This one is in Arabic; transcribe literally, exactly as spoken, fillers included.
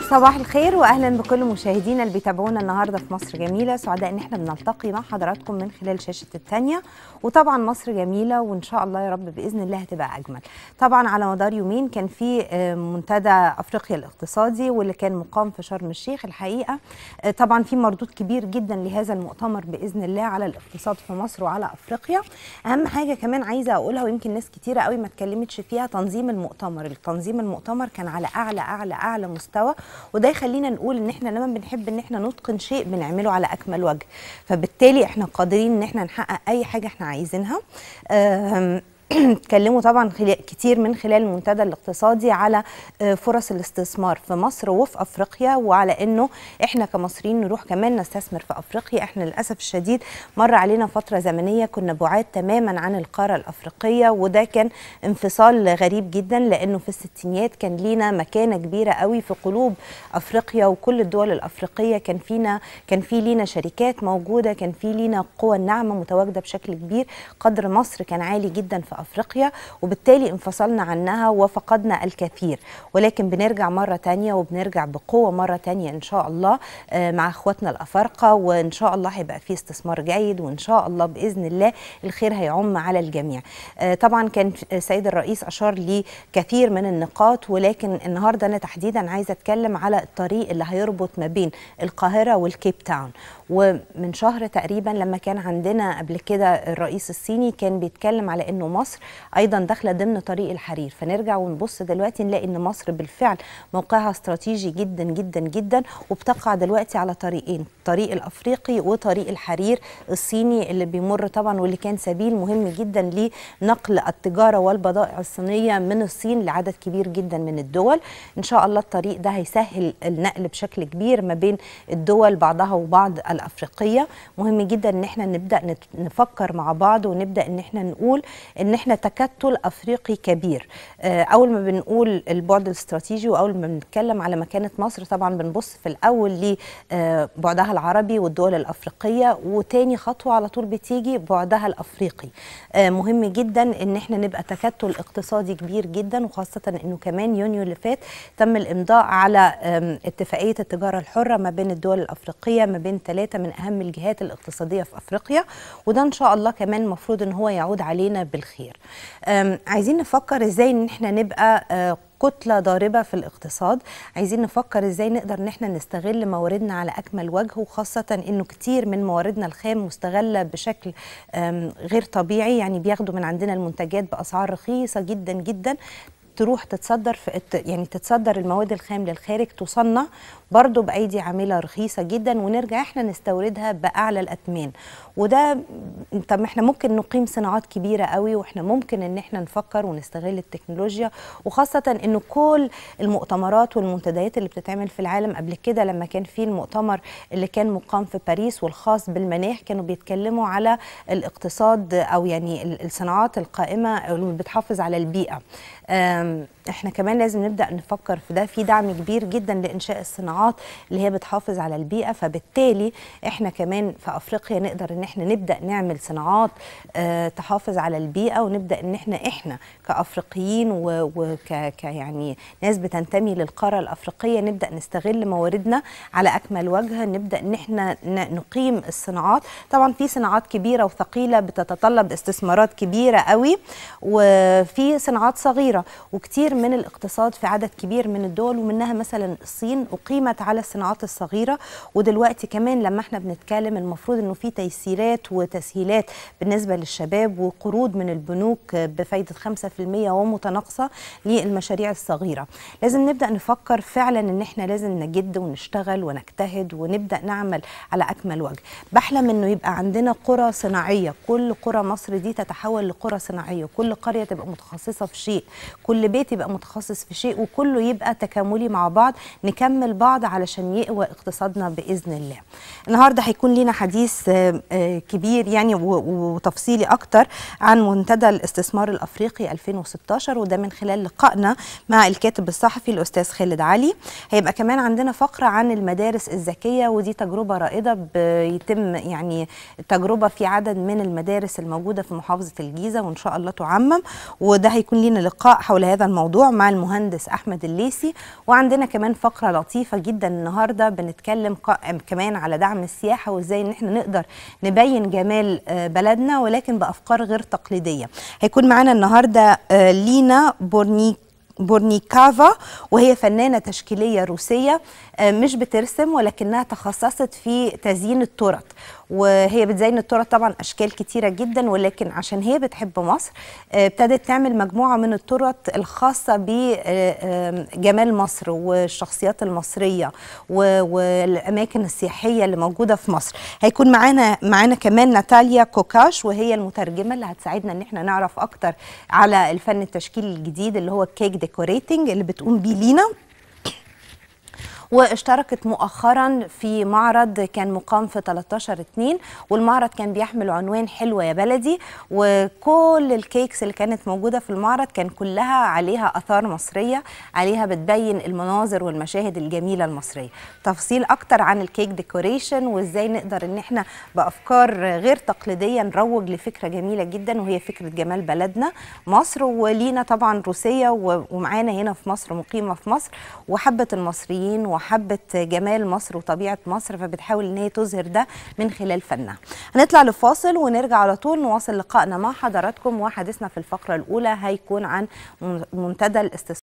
صباح الخير واهلا بكل مشاهدينا اللي بيتابعونا النهارده في مصر جميله. سعداء ان احنا بنلتقي مع حضراتكم من خلال شاشه التانية. وطبعا مصر جميله وان شاء الله يا رب باذن الله هتبقى اجمل. طبعا على مدار يومين كان في منتدى افريقيا الاقتصادي واللي كان مقام في شرم الشيخ. الحقيقه طبعا في مردود كبير جدا لهذا المؤتمر باذن الله على الاقتصاد في مصر وعلى افريقيا. اهم حاجه كمان عايزه اقولها ويمكن ناس كتيره قوي ما اتكلمتش فيها، تنظيم المؤتمر. التنظيم المؤتمر كان على اعلى اعلى اعلى مستوى، وده يخلينا نقول ان احنا لما بنحب ان احنا نتقن شيء بنعمله على اكمل وجه، فبالتالي احنا قادرين ان احنا نحقق اي حاجه احنا عايزينها. اتكلموا طبعا كتير من خلال المنتدى الاقتصادي على فرص الاستثمار في مصر وفي افريقيا، وعلى انه احنا كمصريين نروح كمان نستثمر في افريقيا. احنا للاسف الشديد مر علينا فتره زمنيه كنا بعاد تماما عن القاره الافريقيه، وده كان انفصال غريب جدا، لانه في الستينيات كان لينا مكانه كبيره قوي في قلوب افريقيا وكل الدول الافريقيه. كان فينا كان في لينا شركات موجوده، كان في لينا قوى ناعمه متواجده بشكل كبير. قدر مصر كان عالي جدا في افريقيا، وبالتالي انفصلنا عنها وفقدنا الكثير، ولكن بنرجع مره تانية وبنرجع بقوه مره تانية ان شاء الله مع اخواتنا الافارقه، وان شاء الله هيبقى فيه استثمار جيد، وان شاء الله باذن الله الخير هيعم على الجميع. طبعا كان السيد الرئيس اشار لكثير من النقاط، ولكن النهارده انا تحديدا عايزه اتكلم على الطريق اللي هيربط ما بين القاهره والكيب تاون. ومن شهر تقريبا لما كان عندنا قبل كده الرئيس الصيني كان بيتكلم على انه مصر ايضا داخله ضمن طريق الحرير، فنرجع ونبص دلوقتي نلاقي ان مصر بالفعل موقعها استراتيجي جدا جدا جدا، وبتقع دلوقتي على طريقين، الطريق الافريقي وطريق الحرير الصيني اللي بيمر طبعا، واللي كان سبيل مهم جدا لنقل التجاره والبضائع الصينيه من الصين لعدد كبير جدا من الدول. ان شاء الله الطريق ده هيسهل النقل بشكل كبير ما بين الدول بعضها وبعض الافريقيه. مهم جدا ان احنا نبدا نفكر مع بعض، ونبدا ان احنا نقول ان احنا تكتل افريقي كبير. اول ما بنقول البعد الاستراتيجي واول ما بنتكلم على مكانه مصر طبعا بنبص في الاول لبعدها العربي والدول الافريقيه، وتاني خطوه على طول بتيجي بعدها الافريقي. مهم جدا ان احنا نبقى تكتل اقتصادي كبير جدا، وخاصه انه كمان يونيو اللي فات تم الامضاء على اتفاقيه التجاره الحره ما بين الدول الافريقيه، ما بين ثلاثه من اهم الجهات الاقتصاديه في افريقيا، وده ان شاء الله كمان المفروض ان هو يعود علينا بالخير. عايزين نفكر ازاي ان احنا نبقى كتلة ضاربة في الاقتصاد، عايزين نفكر ازاي نقدر ان احنا نستغل مواردنا على اكمل وجه، وخاصة انه كتير من مواردنا الخام مستغلة بشكل غير طبيعي، يعني بياخدوا من عندنا المنتجات باسعار رخيصة جدا جدا، تروح تتصدر في يعني تتصدر المواد الخام للخارج، تصنع برضه بايدي عامله رخيصه جدا، ونرجع احنا نستوردها باعلى الاثمان. وده طب احنا ممكن نقيم صناعات كبيره قوي، واحنا ممكن ان احنا نفكر ونستغل التكنولوجيا، وخاصه انه كل المؤتمرات والمنتديات اللي بتتعمل في العالم قبل كده، لما كان في المؤتمر اللي كان مقام في باريس والخاص بالمناخ كانوا بيتكلموا على الاقتصاد او يعني الصناعات القائمه اللي بتحافظ على البيئه. احنا كمان لازم نبدأ نفكر في ده، في دعم كبير جدا لإنشاء الصناعات اللي هي بتحافظ على البيئة، فبالتالي احنا كمان في أفريقيا نقدر ان احنا نبدأ نعمل صناعات اه تحافظ على البيئة، ونبدأ ان احنا احنا كأفريقيين وك يعني ناس بتنتمي للقارة الأفريقية نبدأ نستغل مواردنا على أكمل وجه، نبدأ ان احنا نقيم الصناعات. طبعا في صناعات كبيرة وثقيلة بتتطلب استثمارات كبيرة قوي، وفي صناعات صغيرة، وكتير من الاقتصاد في عدد كبير من الدول ومنها مثلا الصين أقيمت على الصناعات الصغيرة. ودلوقتي كمان لما احنا بنتكلم المفروض انه في تيسيرات وتسهيلات بالنسبة للشباب، وقروض من البنوك بفايدة خمسة في المية ومتناقصة للمشاريع الصغيرة. لازم نبدأ نفكر فعلا ان احنا لازم نجد ونشتغل ونجتهد ونبدأ نعمل على أكمل وجه. بحلم انه يبقى عندنا قرى صناعية، كل قرى مصر دي تتحول لقرى صناعية، كل قرية تبقى متخصصة في شيء، كل بيت يبقى متخصص في شيء، وكله يبقى تكاملي مع بعض، نكمل بعض علشان يقوى اقتصادنا بإذن الله. النهارده هيكون لنا حديث كبير يعني وتفصيلي اكتر عن منتدى الاستثمار الافريقي ألفين وستاشر، وده من خلال لقائنا مع الكاتب الصحفي الاستاذ خالد علي. هيبقى كمان عندنا فقره عن المدارس الذكيه، ودي تجربه رائده بيتم يعني تجربه في عدد من المدارس الموجوده في محافظه الجيزه، وان شاء الله تعمم، وده هيكون لنا لقاء حول هذا هذا الموضوع مع المهندس أحمد الليثي. وعندنا كمان فقرة لطيفة جدا النهاردة بنتكلم كمان على دعم السياحة وإزاي إن احنا نقدر نبين جمال بلدنا ولكن بأفكار غير تقليدية. هيكون معانا النهاردة لينا بورنيك بورنيكافا، وهي فنانة تشكيلية روسية مش بترسم ولكنها تخصصت في تزيين التورت، وهي بتزين التورت طبعا أشكال كتيرة جدا، ولكن عشان هي بتحب مصر ابتدت تعمل مجموعة من التورت الخاصة بجمال مصر والشخصيات المصرية والأماكن السياحية اللي موجودة في مصر. هيكون معانا معانا كمان ناتاليا كوكاش، وهي المترجمة اللي هتساعدنا ان احنا نعرف أكتر على الفن التشكيلي الجديد اللي هو الكيك ديكوريتنج اللي بتقوم بيه لينا. واشتركت مؤخرا في معرض كان مقام في تلتاشر اتنين، والمعرض كان بيحمل عنوان حلوة يا بلدي، وكل الكيكس اللي كانت موجودة في المعرض كان كلها عليها آثار مصرية، عليها بتبين المناظر والمشاهد الجميلة المصرية. تفاصيل أكتر عن الكيك ديكوريشن وإزاي نقدر إن احنا بأفكار غير تقليدية نروج لفكرة جميلة جدا وهي فكرة جمال بلدنا مصر. ولينا طبعا روسية ومعانا هنا في مصر، مقيمة في مصر وحبت المصريين وحبت جمال مصر وطبيعة مصر، فبتحاول ان هي تظهر ده من خلال فنها. هنطلع لفاصل ونرجع على طول نواصل لقائنا مع حضراتكم، وحديثنا في الفقرة الأولى هيكون عن منتدى الاستثمار